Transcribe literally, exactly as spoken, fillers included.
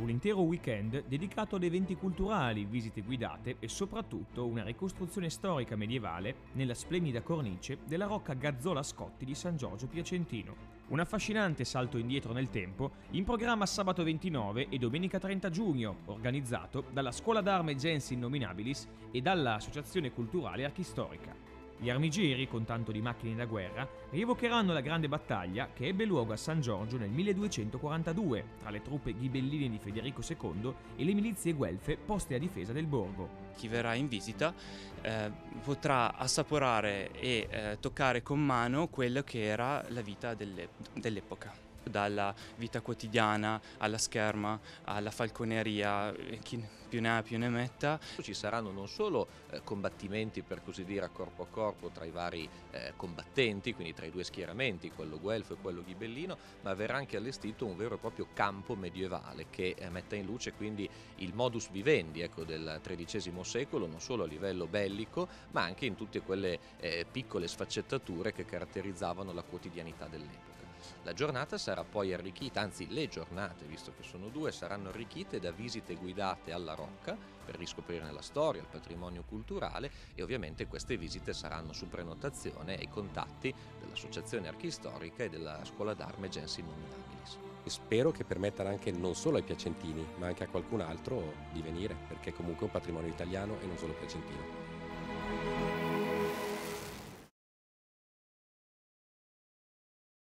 un intero weekend dedicato ad eventi culturali, visite guidate e soprattutto una ricostruzione storica medievale nella splendida cornice della rocca Gazzola Scotti di San Giorgio Piacentino. Un affascinante salto indietro nel tempo in programma sabato ventinove e domenica trenta giugno, organizzato dalla Scuola d'Arme Gens Innominabilis e dall'Associazione Culturale Archistorica. Gli armigeri, con tanto di macchine da guerra, rievocheranno la grande battaglia che ebbe luogo a San Giorgio nel milleduecentoquarantadue tra le truppe ghibelline di Federico secondo e le milizie guelfe poste a difesa del borgo. Chi verrà in visita eh, potrà assaporare e eh, toccare con mano quello che era la vita delle, dell'epoca. Dalla vita quotidiana alla scherma, alla falconeria, chi più ne ha più ne metta. Ci saranno non solo eh, combattimenti, per così dire, a corpo a corpo tra i vari eh, combattenti, quindi tra i due schieramenti, quello guelfo e quello ghibellino, ma verrà anche allestito un vero e proprio campo medievale che eh, metta in luce quindi il modus vivendi, ecco, del tredicesimo secolo, non solo a livello bellico, ma anche in tutte quelle eh, piccole sfaccettature che caratterizzavano la quotidianità dell'epoca. La giornata sarà poi arricchita, anzi le giornate, visto che sono due, saranno arricchite da visite guidate alla rocca per riscoprirne la storia, il patrimonio culturale, e ovviamente queste visite saranno su prenotazione ai contatti dell'Associazione Archistorica e della Scuola d'Arme Gens Innominabilis. Spero che permettano anche non solo ai piacentini, ma anche a qualcun altro di venire, perché è comunque un patrimonio italiano e non solo piacentino.